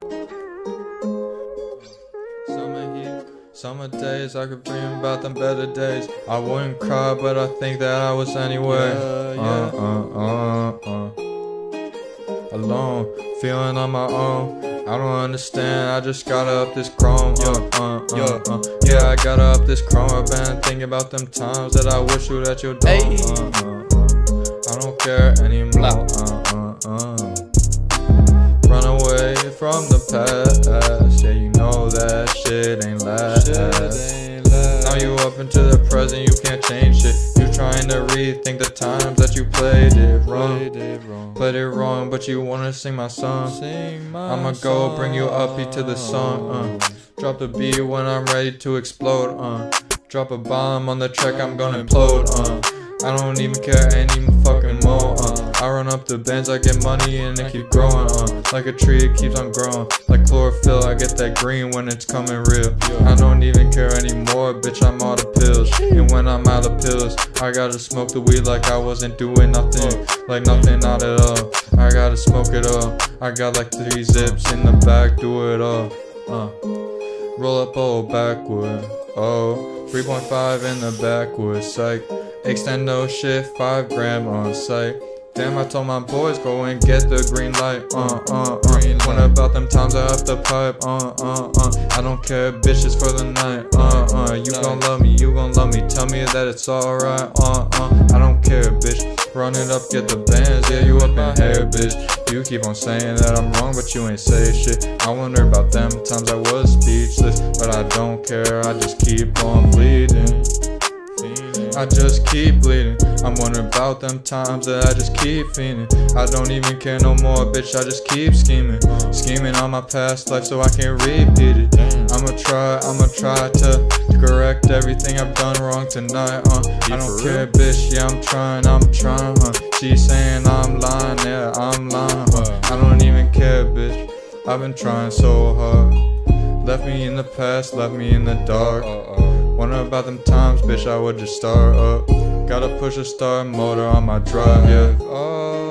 Summer heat, summer days, I could dream about them better days. I wouldn't cry, but I think that I was anyway. Alone, feeling on my own. I don't understand, I just got up this chrome. Yeah, I got up this chrome. I've been thinking about them times that I wish you that you don't. I don't care anymore. Run away from the past. Yeah, you know that shit ain't last. Now you up into the present, you can't change shit. You trying to rethink the times that you played it wrong. Played it wrong, but you wanna sing my song. I'ma go bring you up to the song. Drop the beat when I'm ready to explode. Drop a bomb on the track, I'm gonna implode. I don't even care any fucking more. I run up the bands, I get money and it keep growing. Like a tree, it keeps on growing. Like chlorophyll, I get that green when it's coming real. I don't even care anymore, bitch, I'm out of pills. And when I'm out of pills, I gotta smoke the weed like I wasn't doing nothing. Like nothing, not at all. I gotta smoke it all. I got like 3 zips in the back, do it all. Roll up old backwood. 3.5 in the backwood, psych. Extendo shit, 5 gram on site. Damn, I told my boys go and get the green light. What about them times I up the pipe? I don't care, bitches for the night. You gon' love me, you gon' love me. Tell me that it's alright. I don't care, bitch. Run it up, get the bands. Yeah, you up in here, bitch. You keep on saying that I'm wrong, but you ain't say shit. I wonder about them times I was speechless, but I don't care. I just keep on bleeding. I just keep bleeding. I'm wondering about them times that I just keep fiending. I don't even care no more, bitch, I just keep scheming. Scheming on my past life so I can repeat it. I'ma try to correct everything I've done wrong tonight. I don't care, bitch, yeah, I'm trying. She's saying I'm lying, yeah, I'm lying. I don't even care, bitch, I've been trying so hard. Left me in the past, left me in the dark. Wonder about them times, bitch, I would just start up. Gotta push a start motor on my drive, yeah.